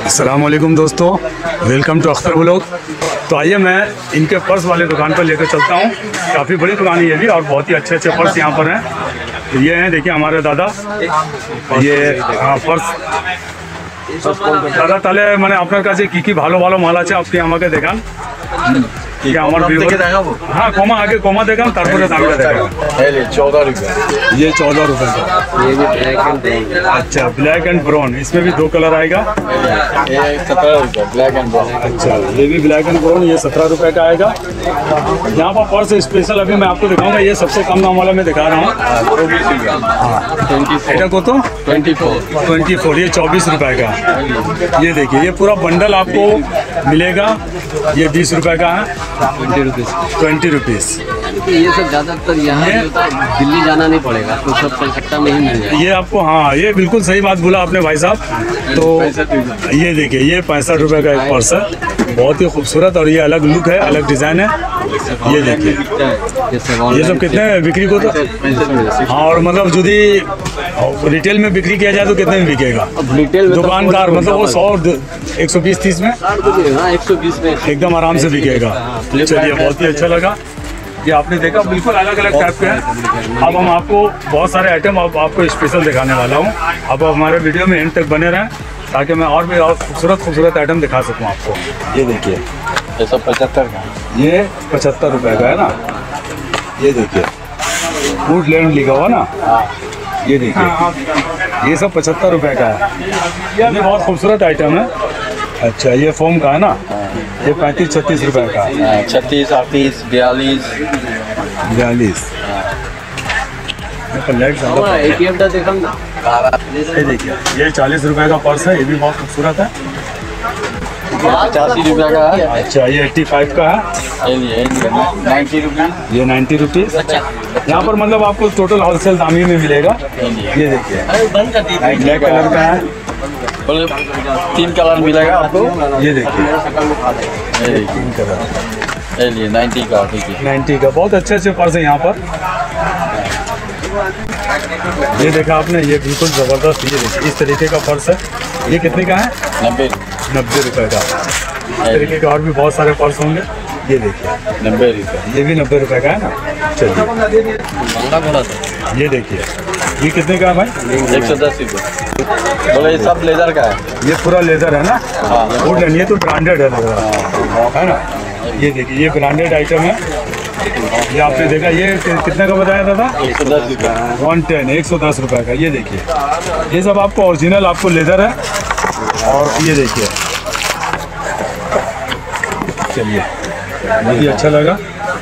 अस्सलामुअलैकुम दोस्तों, welcome to Akhtar vlog. तो आइए मैं इनके पर्स वाले दुकान पर लेकर चलता हूँ। काफ़ी बड़ी दुकान है ये भी और बहुत ही अच्छे अच्छे पर्स यहाँ पर हैं। तो ये हैं, देखिए हमारे दादा, ये पर्स दादा ताले मैंने আপনার কাছে কি ভালো ভালো মাল আছে আপনি আমাকে দেখান। क्या हाँ कोमा आगे कोमा देगा तारपुरे दामटा देगा। 14 रुपये, ये 14 रुपये का। ये भी ब्लैक एंड ब्राउन। अच्छा, ब्लैक एंड ब्राउन, इसमें भी 2 कलर आएगा। ये 17 रुपये ब्लैक एंड ब्राउन। अच्छा, ये भी ब्लैक एंड ब्राउन, ये 17 रुपये का आएगा। यहाँ पर पर्स स्पेशल अभी मैं आपको दिखाऊंगा, ये सबसे कम दाम वाला मैं दिखा रहा हूँ। एटा को तो 24, ये 24 रुपये का। ये देखिए, ये पूरा बंडल आपको मिलेगा, ये 20 रुपये का है। 20 रुपीज़। ये सब ज़्यादातर यहाँ दिल्ली जाना नहीं पड़ेगा, तो सब कलकत्ता में ही मिल जाएगा। ये आपको, हाँ ये बिल्कुल सही बात बोला आपने भाई साहब। तो ये देखिए, ये 65 रुपये का एक पर्स है, बहुत ही खूबसूरत और ये अलग लुक है, अलग डिज़ाइन है। ये देखिए, ये सब कितने बिक्री को तो हाँ, और मतलब यदि रिटेल में बिक्री किया जाए तो कितने में बिकेगा? रिटेल में दुकानदार मतलब वो 100 120-30 में 120 में एकदम आराम से बिकेगा। चलिए, बहुत ही अच्छा लगा। ये आपने देखा, बिल्कुल अलग अलग टाइप के हैं। अब हम आपको बहुत सारे आइटम आपको स्पेशल दिखाने वाला हूँ। अब हमारे वीडियो में एंड तक बने रहें ताकि मैं और भी खूबसूरत आइटम दिखा सकूँ आपको। ये देखिए, ये सब 75 का, ये 75 रुपये का है ना। ये देखिए, वुडलैंड लिखा हुआ ना, ये देखिए, ये सब 75 रुपये का है। ये बहुत खूबसूरत आइटम है। अच्छा, ये फोम का है ना, ये 35-36 रुपये का। 36, 38, 42। ATM का देखा ना। ये देखिए, ये 40 रुपये का पर्स है, ये भी बहुत खूबसूरत है। 85 रुपये का है। अच्छा, ये 85 का है। 90 रुपीज़, ये 90 रुपीज़। यहाँ पर मतलब आपको टोटल होलसेल दाम ही में मिलेगा। ये देखिए, ब्लैक कलर का है, 3 कलर मिलेगा आपको। ये देखिए, 3 कलर। 90 का, ठीक है। 90 का, बहुत अच्छे अच्छे पर्स है यहाँ पर। ये देखा आपने, ये बिल्कुल ज़बरदस्त। ये देखिए, इस तरीके का पर्स है। ये कितने का है? 90 रुपये का। इस तरीके के और भी बहुत सारे पर्स होंगे। ये देखिए, 90 रुपये, ये भी 90 रुपये का है ना। चलिए, ये देखिए, ये कितने का है भाई? 110 रुपये। बोले ये सब लेदर का है। ये पूरा लेदर है ना। हाँ, वुडलैंड, ये तो ब्रांडेड है ना। ये देखिए, ये ब्रांडेड आइटम है। ये आपने देखा, ये कितने का बताया था? 110 रुपये। 110 रुपये का। ये देखिए, ये सब आपको ओरिजिनल आपको लेदर है। और ये देखिए, चलिए, बहुत ही अच्छा लगा।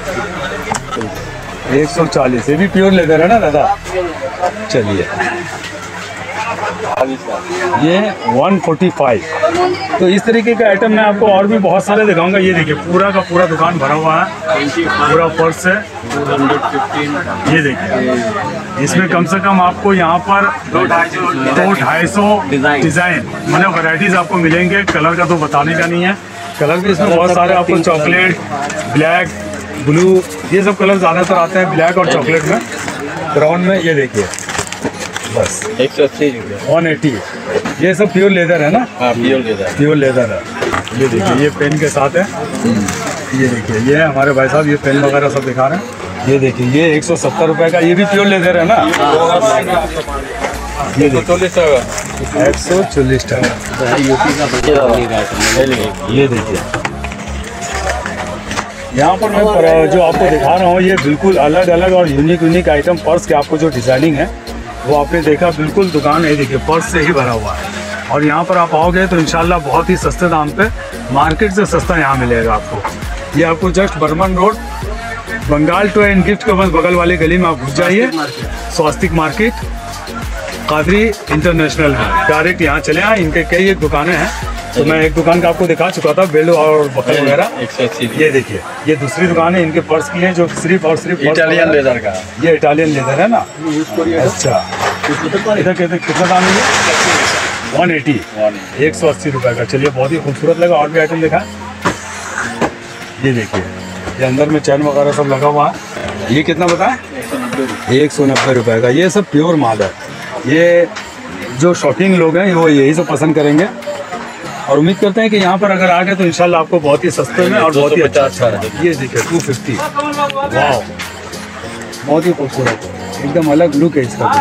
140, ये भी प्योर लेदर है ना दादा। चलिए, ये 145। तो इस तरीके का आइटम मैं आपको और भी बहुत सारे दिखाऊंगा। ये देखिए, पूरा का पूरा दुकान भरा हुआ है, पूरा पर्स है। ये देखिए, इसमें कम से कम आपको यहाँ पर 200-250 डिज़ाइन मतलब वैरायटीज़ आपको मिलेंगे। कलर का तो बताने का नहीं है, कलर भी इसमें बहुत सारे आपको, चॉकलेट, ब्लैक, ब्लू, ये सब कलर ज़्यादातर आते हैं ब्लैक और चॉकलेट में, ब्राउन में। ये देखिए, बस 180 रुपये, 180। ये सब प्योर लेदर है ना। हाँ, प्योर लेदर है। ये देखिए, ये पेन के साथ है। ये देखिए, ये हमारे भाई साहब ये पेन वगैरह सब दिखा रहे हैं। ये देखिए, ये 170 रुपये का, ये भी प्योर लेदर है ना। ये 140 टका। ये देखिए, यहाँ पर मैं जो आपको दिखा रहा हूँ, ये बिल्कुल अलग अलग और यूनिक आइटम पर्स के आपको जो डिज़ाइनिंग है वो आपने देखा, बिल्कुल दुकान है देखिए पर्स से ही भरा हुआ है। और यहाँ पर आप आओगे तो इंशाल्लाह बहुत ही सस्ते दाम पे, मार्केट से सस्ता यहाँ मिलेगा आपको। ये आपको just Burman road, Bengal toy and gift के बस बगल वाली गली में आप घुस जाइए। स्वास्तिक मार्केट, कादरी इंटरनेशनल है, डायरेक्ट यहाँ चले आए। इनके कई एक दुकानें हैं, तो मैं एक दुकान का आपको दिखा चुका था, बेल और बकल वगैरह। ये देखिए, ये दूसरी दुकान है इनके पर्स की है, जो सिर्फ और सिर्फ इटालियन लेदर का। ये इटालियन लेदर है ना। अच्छा, इधर कितना दाम है? 180, 180 रुपये का। चलिए, बहुत ही खूबसूरत लगा। और भी आइटम देखा, ये देखिए, ये अंदर में चैन वगैरह सब लगा हुआ है। ये कितना बताया? 190 रुपये का। ये सब प्योर माल है। ये जो शौकीन लोग हैं वो यही सब पसंद करेंगे। और उम्मीद करते हैं कि यहाँ पर अगर आ गए तो इंशाल्लाह आपको बहुत ही सस्ते में और बहुत ही अच्छा ये देखिए 250। वाह, बहुत ही खूबसूरत, एकदम अलग लुक है इसका।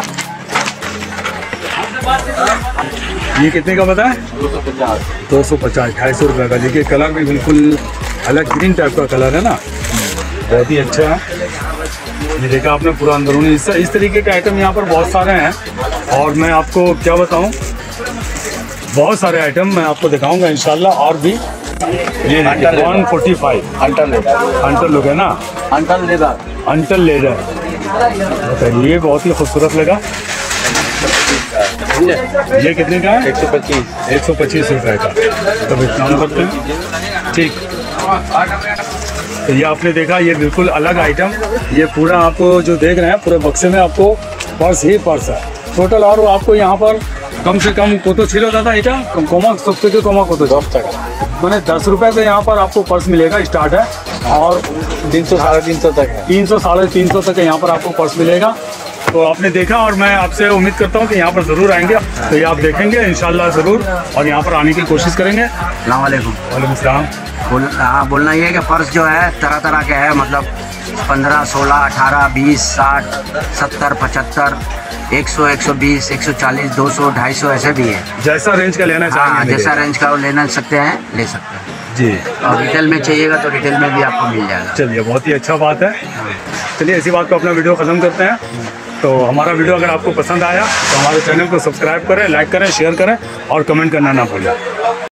ये कितने का पता है? 250, 250 रुपये का। देखिए कलर भी बिल्कुल अलग ग्रीन टाइप का कलर है ना, बहुत ही अच्छा है। ये देखा आपने पूरा अंदरूनी हिस्सा। इस तरीके के आइटम यहाँ पर बहुत सारे हैं और मैं आपको क्या बताऊँ, बहुत सारे आइटम मैं आपको दिखाऊंगा इंशाल्लाह। और भी ये 145 अंटर लुक है ना, अंटर लेदर। ये बहुत ही खूबसूरत लगा। ये कितने का है? 125 रुपये का। तो डिस्काउंट करते हैं, ठीक। तो ये आपने देखा, ये बिल्कुल अलग आइटम। ये पूरा आपको जो देख रहे हैं पूरे बक्से में आपको पर्स ही पर्स है टोटल। और आपको यहाँ पर कम से कम कोतो छिलो दादा এটা কমা সবথেকে কমা কত 10 টাকা, মানে 10 रुपए से यहाँ पर आपको पर्स मिलेगा, स्टार्ट है। और 300 350 तक है, 300 350 तक यहाँ पर आपको पर्स मिलेगा। तो आपने देखा और मैं आपसे उम्मीद करता हूँ कि यहाँ पर ज़रूर आएंगे, तो ये आप देखेंगे इंशाल्लाह ज़रूर और यहाँ पर आने की कोशिश करेंगे। अस्सलाम वालेकुम। वालेकुम सलाम। बोलना ये है कि पर्स जो है तरह तरह के है, मतलब 15, 16, 18, 20, 60, 70, 75, 100, 120, 140, 200, 250 ऐसे भी है। जैसा रेंज का लेना हाँ, चाहिए जैसा रेंज का वो लेना सकते हैं, ले सकते हैं जी। और रिटेल में चाहिएगा तो रिटेल में भी आपको मिल जाएगा। चलिए, बहुत ही अच्छा बात है। चलिए इसी बात को अपना वीडियो ख़त्म करते हैं। तो हमारा वीडियो अगर आपको पसंद आया तो हमारे चैनल को सब्सक्राइब करें, लाइक करें, शेयर करें और कमेंट करना ना भूलें।